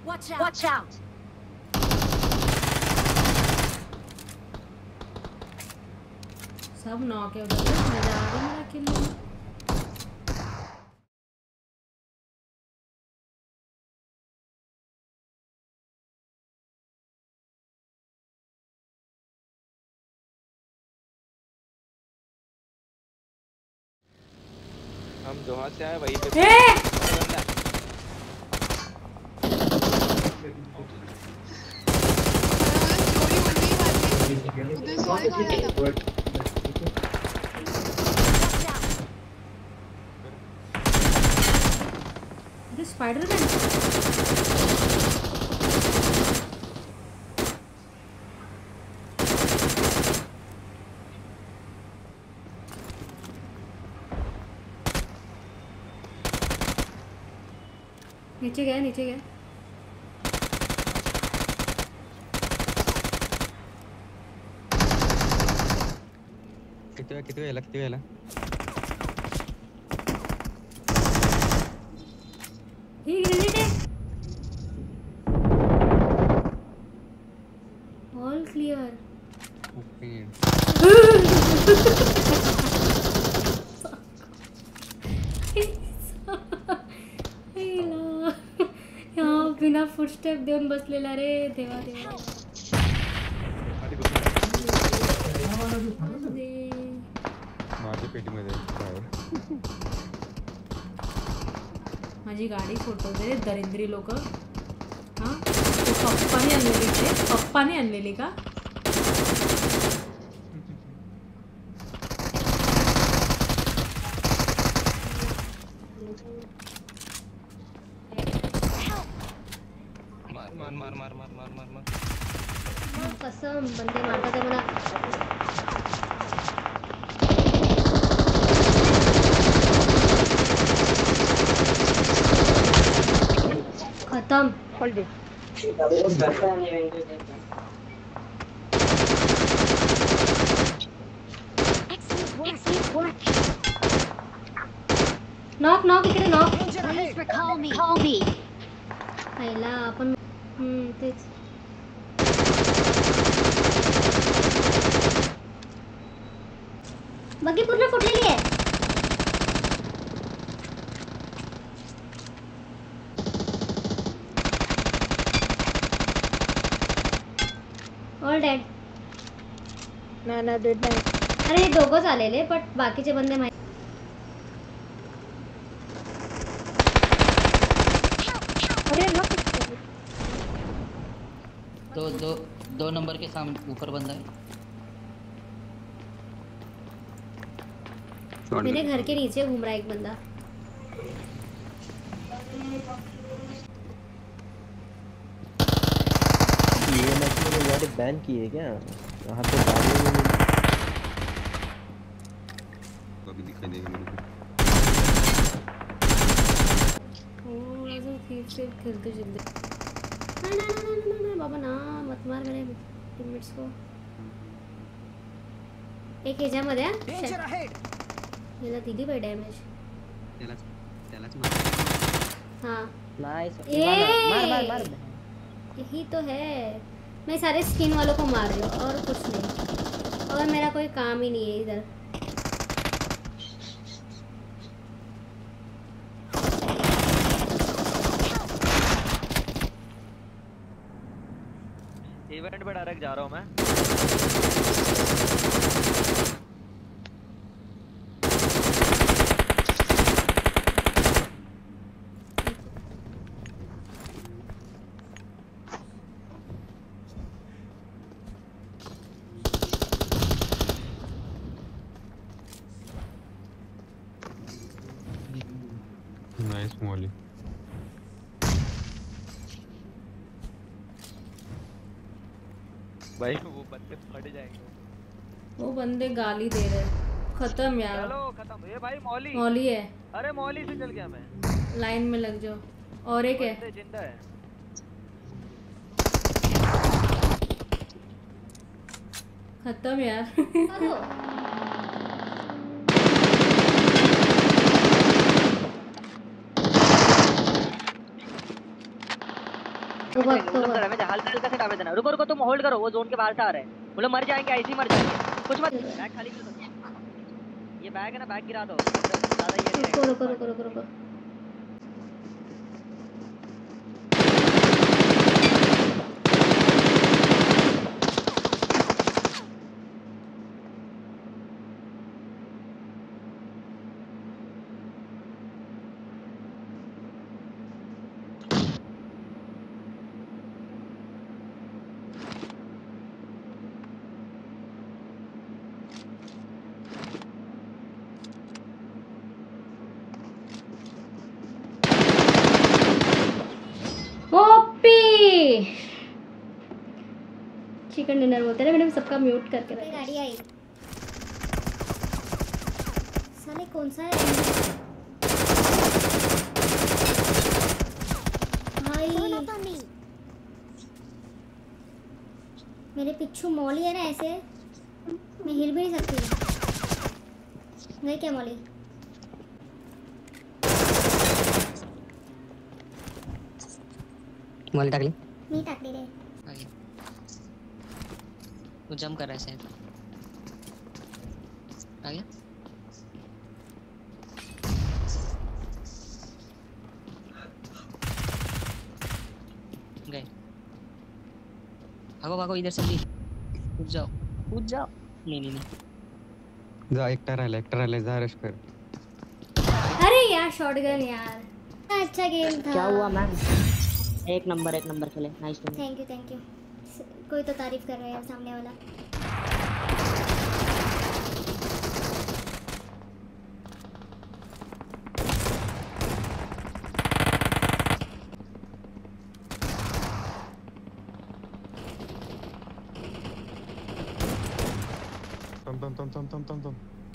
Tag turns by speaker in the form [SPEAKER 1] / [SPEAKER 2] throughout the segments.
[SPEAKER 1] Watch out! Watch out!
[SPEAKER 2] सब knock है उधर। मजा आ रहा है मेरा किल लेने।
[SPEAKER 3] हम जहाँ से आए वहीं पे
[SPEAKER 2] स्पाइडरमैन नीचे गया नीचे गया।
[SPEAKER 3] किती वेळेला
[SPEAKER 2] ये ग्रेनेड है। All clear. यहाँ बिना फुटस्टेप देऊन बसलेला रे देवा देवा।
[SPEAKER 3] माझ्या पेटीमध्ये
[SPEAKER 2] माझी गाडी फोटो दे दरिद्री लोक। हां पप्पाने आणलेली ते पप्पाने आणलेली का?
[SPEAKER 3] मार
[SPEAKER 2] कसम बंदे मारतात आहे मला। खत्म
[SPEAKER 1] Hold it. Excellent work.
[SPEAKER 2] Knock knock इकडे knock.
[SPEAKER 1] Please recall me. Call me.
[SPEAKER 2] पहिला आपण तेच बग्गी पूर्ण फुटलेली आहे। All dead.
[SPEAKER 1] ना डेड नाही।
[SPEAKER 2] अरे हे दोघंच आलेले बट बाकीचे बंदे माहिती।
[SPEAKER 4] दो नंबर के सामने ऊपर बंदा है।
[SPEAKER 2] मेरे घर के नीचे घूम रहा है एक बंदा।
[SPEAKER 5] ये मैच में यार बैन की है क्या? वहाँ पे गाड़ी
[SPEAKER 3] कभी दिखाई देगा मेरे को।
[SPEAKER 2] ओ ऐसे ठीक से खेलते जल्दी। ना बाबा ना मत मार मेरे टीममेट्स को। एक ह्याच्यामध्ये याला दिली बाई डॅमेज।
[SPEAKER 3] त्यालाच मार।
[SPEAKER 2] हाँ
[SPEAKER 5] नाइस। मार
[SPEAKER 2] यही तो है। मैं सारे स्किन वालों को मार रही हूँ और कुछ नहीं। और मेरा कोई काम ही नहीं है इधर।
[SPEAKER 6] इवेंट पे डायरेक्ट जा रहा हूँ मैं।
[SPEAKER 3] Nice molly.
[SPEAKER 6] भाई वो बंदे फट जाएंगे।
[SPEAKER 2] वो बंदे गाली दे रहे। खत्म यार।
[SPEAKER 6] चलो खत्म। ये भाई मौली
[SPEAKER 2] मौली है।
[SPEAKER 6] अरे मौली से चल गया मैं।
[SPEAKER 2] लाइन में लग जाओ। और एक है
[SPEAKER 6] जिंदा है।
[SPEAKER 2] खत्म यार।
[SPEAKER 6] डैमेज है वो लोग डैमेज है हल्का हल्का से डैमेज है ना रुको रुको तुम होल्ड करो वो जोन के बाहर से आ रहे हैं वो लोग मर जाएंगे ऐसे ही मर जाएंगे कुछ मत बैग खाली कर दो ये बैग है ना बैग गिरा दो ज्यादा ये नहीं
[SPEAKER 2] रुको
[SPEAKER 6] रहेगा
[SPEAKER 2] रुको रुको रुको रुको चिकन डिनर बोलते हैं मैंने सबका म्यूट करके रखा।
[SPEAKER 1] गाड़ी आई साले कौन सा है भाई मेरे पिच्छू मॉली है ना ऐसे मैं हिल भी नहीं सकती गई क्या मॉली
[SPEAKER 7] मॉली टाकली
[SPEAKER 1] मी टाकली रे
[SPEAKER 7] वो जंप कर रहा है शायद आ गया गए भागो भागो इधर से भी कूद जाओ नहीं नहीं नहीं
[SPEAKER 3] जा एकटा राहिला जा रश कर
[SPEAKER 2] अरे यार शॉटगन यार
[SPEAKER 1] अच्छा गेम था
[SPEAKER 8] क्या हुआ मैम एक नंबर खेले नाइस टू
[SPEAKER 1] थैंक यू कोई तो तारीफ कर रहा है सामने वाला
[SPEAKER 3] थम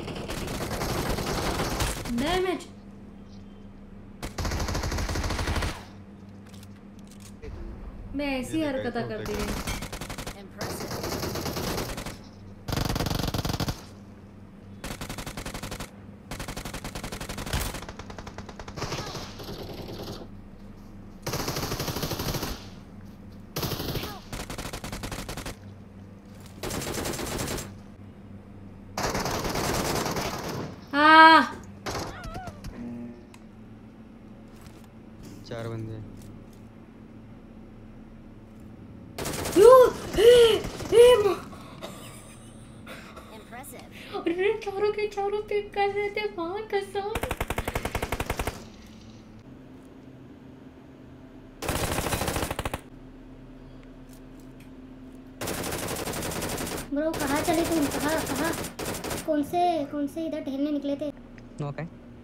[SPEAKER 2] डैमेज मैं ऐसी हरकत करती हूँ
[SPEAKER 3] चार बंदे
[SPEAKER 2] अरे चारों के चारों पिक कर रहे थे वहां कसम
[SPEAKER 1] ब्रो कहाँ चले तुम कहाँ कौन से इधर टहलने निकले थे
[SPEAKER 7] ओके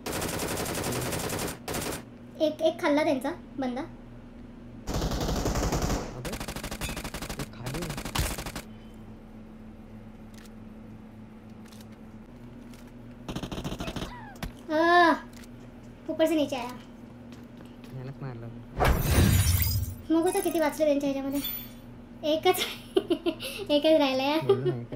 [SPEAKER 1] एक खाल्ला त्यांचा बंदा
[SPEAKER 3] अबे ये खाली है
[SPEAKER 1] ऊपर से नीचे आया
[SPEAKER 7] यालाच मारला
[SPEAKER 1] मग होता किती वाचले त्यांच्या ह्याच्यामध्ये एकच राहिला यार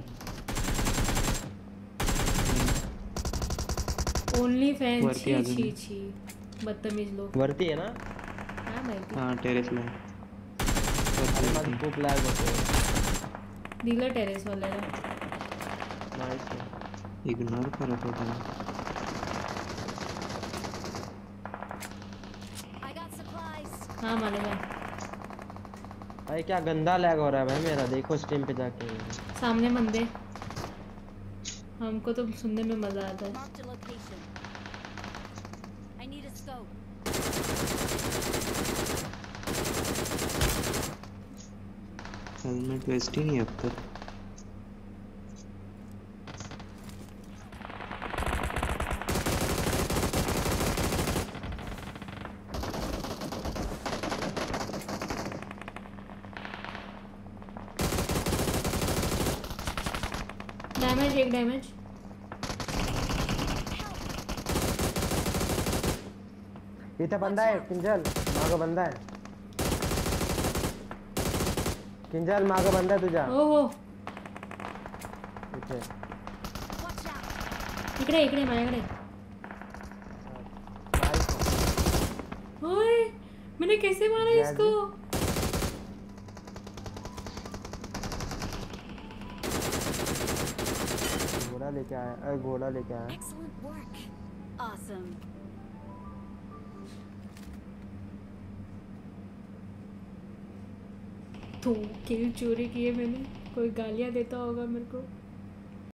[SPEAKER 2] ओनली फैन छी बदतमीज लोग
[SPEAKER 5] वरती है ना
[SPEAKER 2] हाँ माहिती
[SPEAKER 4] हाँ टेरेस में
[SPEAKER 5] माझं खूप लॅग होतो
[SPEAKER 2] दिलं टेरेस वाल्याला
[SPEAKER 5] नाईस
[SPEAKER 4] इग्नोर करत होता
[SPEAKER 2] हाँ मानेगा
[SPEAKER 5] भाई क्या गंदा लैग हो रहा है भाई मेरा देखो स्ट्रीम पे जाके
[SPEAKER 2] सामने बंदे हमको तो सुनने में मजा आता है
[SPEAKER 4] हेलमेट वेस्ट ही नहीं अब तक
[SPEAKER 2] डैमेज एक डैमेज
[SPEAKER 5] इथे बंदा है किंजल मागं बंदा है किंजल मागं बंदा है तुझ्या
[SPEAKER 2] ओहो
[SPEAKER 5] इथे
[SPEAKER 2] इकडे माझ्याकडे ओए मैंने कैसे मारा इसको
[SPEAKER 5] घोड़ा लेके आया, घोड़ा लेके आया।
[SPEAKER 9] Excellent work. Awesome.
[SPEAKER 2] तो किल चोरी किए मैंने, कोई गालियाँ देता होगा मेरे को।